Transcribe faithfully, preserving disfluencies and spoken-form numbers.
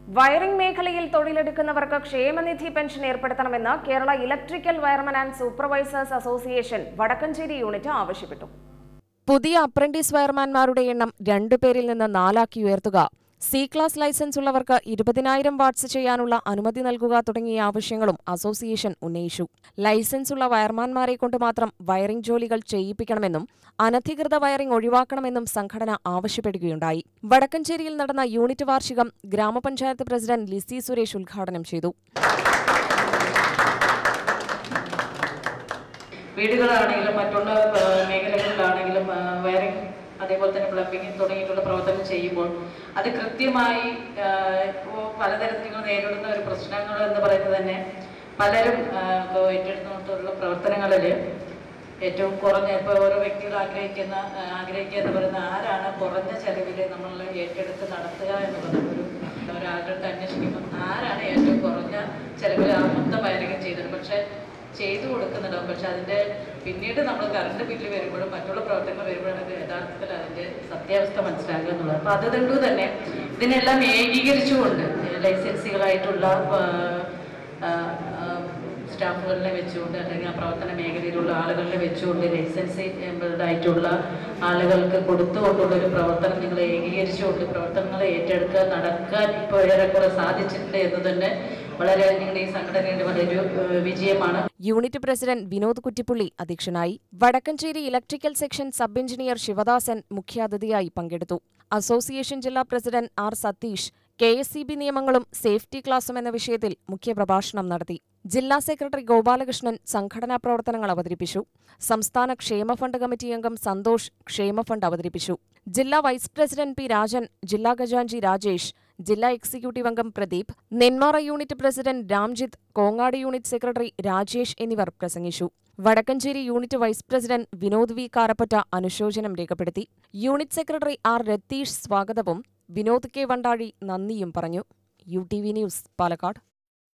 Wiring മേഖലയിൽ തൊഴിലെടുക്കുന്നവർക്ക് ക്ഷേമനിധി പെൻഷൻ ഏർപ്പെടുത്തണമെന്ന് Kerala electrical wireman and supervisors association Vadakkanchery unit ആവശ്യപ്പെട്ടു. പുതിയ അപ്രന്റീസ് വയർമാൻമാരുടെ എണ്ണം രണ്ടുപേരിൽ നിന്ന് നാലാക്കി ഉയർത്തുക, സി ക്ലാസ് ലൈസൻസ് ഉള്ളവർക്ക് ഇരുപതിനായിരം വാട്ട്സ് ചെയ്യാനുള്ള അനുമതി നൽകുക തുടങ്ങിയ ആവശ്യങ്ങളും അസോസിയേഷൻ ഉന്നയിച്ചു. ലൈസൻസ് ഉള്ള വയർമാൻമാരെ കൊണ്ട് മാത്രം വയറിംഗ് ജോലികൾ ചെയ്യിപ്പിക്കണമെന്നും അനധികൃത വയറിംഗ് ഒഴിവാക്കണമെന്നും സംഘടന ആവശ്യപ്പെടുകയുണ്ടായി. വടക്കഞ്ചേരിയിൽ നടന്ന യൂണിറ്റ് വാർഷികം ഗ്രാമപഞ്ചായത്ത് പ്രസിഡന്റ് ലിസി സുരേഷ് ഉദ്ഘാടനം ചെയ്തു. വീടുകളാണെങ്കിലും മറ്റുള്ള മേഖലകളിലാണെങ്കിലും വയറിംഗ് അതേപോലെ തന്നെ പ്ലംബിംഗ് തുടങ്ങിയിട്ടുള്ള പ്രവർത്തനം ചെയ്യുമ്പോൾ അത് കൃത്യമായി പലതരത്തിലുള്ള നേരിടുന്ന ഒരു പ്രശ്നങ്ങൾ എന്ന് പറയുന്നത് തന്നെ പലരും ഏറ്റെടുത്തുകൊണ്ടുള്ള പ്രവർത്തനങ്ങളിൽ ഏറ്റവും കുറഞ്ഞ ഇപ്പോൾ ഓരോ വ്യക്തികൾ ആഗ്രഹിക്കുന്ന ആഗ്രഹിക്കുക എന്ന് പറയുന്ന ആരാണ് കുറഞ്ഞ ചെലവിൽ നമ്മൾ ഏറ്റെടുത്ത് നടത്തുക എന്നുള്ളത് ഒരു ഒരാളുടെ അടുത്ത് അന്വേഷിക്കുമ്പോൾ ആരാണ് ഏറ്റവും കുറഞ്ഞ ചെലവിൽ ആ മൊത്തം വയറിംഗ് ചെയ്തത് പക്ഷേ ചെയ്തു കൊടുക്കുന്നുണ്ടാവും. പക്ഷെ അതിൻ്റെ പിന്നീട് നമ്മൾ കറണ്ട് ബില്ല് വരുമ്പോഴും മറ്റുള്ള പ്രവർത്തനങ്ങൾ വരുമ്പോഴാണ് യഥാർത്ഥത്തിൽ അതിൻ്റെ സത്യാവസ്ഥ മനസ്സിലാക്കുക എന്നുള്ളത്. അപ്പോൾ അതുകൊണ്ട് തന്നെ ഇതിനെല്ലാം ഏകീകരിച്ചുകൊണ്ട് ലൈസൻസുകളായിട്ടുള്ള സ്റ്റാഫുകളിനെ വെച്ചുകൊണ്ട് അല്ലെങ്കിൽ ആ പ്രവർത്തന മേഖലയിലുള്ള ആളുകളിനെ വെച്ചുകൊണ്ട് ലൈസൻസ് ആയിട്ടുള്ള ആളുകൾക്ക് കൊടുത്തുകൊണ്ടുള്ള ഒരു പ്രവർത്തനം നിങ്ങൾ ഏകീകരിച്ചുകൊണ്ട് പ്രവർത്തനങ്ങളെ ഏറ്റെടുക്കുക നടക്കാൻ ഇപ്പോൾ ഏറെക്കുറെ സാധിച്ചിട്ടുണ്ട് എന്ന് തന്നെ വളരെ നിങ്ങളുടെ ഈ സംഘടനയുടെ വലിയൊരു വിജയമാണ്. യൂണിറ്റ് പ്രസിഡന്റ് വിനോദ് കുറ്റിപ്പുള്ളി അധ്യക്ഷനായി. Vadakkanchery electrical section sub engineer Sivadasan മുഖ്യാതിഥിയായി പങ്കെടുത്തു. അസോസിയേഷൻ ജില്ലാ president R Satheesh K S C B നിയമങ്ങളും സേഫ്റ്റി ക്ലാസും എന്ന വിഷയത്തിൽ മുഖ്യപ്രഭാഷണം നടത്തി. ജില്ലാ സെക്രട്ടറി ഗോപാലകൃഷ്ണൻ സംഘടനാ പ്രവർത്തനങ്ങൾ അവതരിപ്പിച്ചു. സംസ്ഥാന ക്ഷേമ ഫണ്ട് കമ്മിറ്റി അംഗം സന്തോഷ് ക്ഷേമ ഫണ്ട് അവതരിപ്പിച്ചു. ജില്ലാ വൈസ് പ്രസിഡന്റ് പി രാജൻ, ജില്ലാ ഖജാൻജി രാജേഷ്, ജില്ലാ എക്സിക്യൂട്ടീവ് അംഗം Pradeep, Nenmara unit president Ramjith, Kongad unit secretary Rajesh എന്നിവർ പ്രസംഗിച്ചു. Vadakkanchery unit vice president Vinod V Karappatta അനുശോചനം രേഖപ്പെടുത്തി. യൂണിറ്റ് സെക്രട്ടറി ആർ രതീഷ് സ്വാഗതവും വിനോദ് കെ വണ്ടാഴി നന്ദിയും പറഞ്ഞു. U T V news, Palakkad.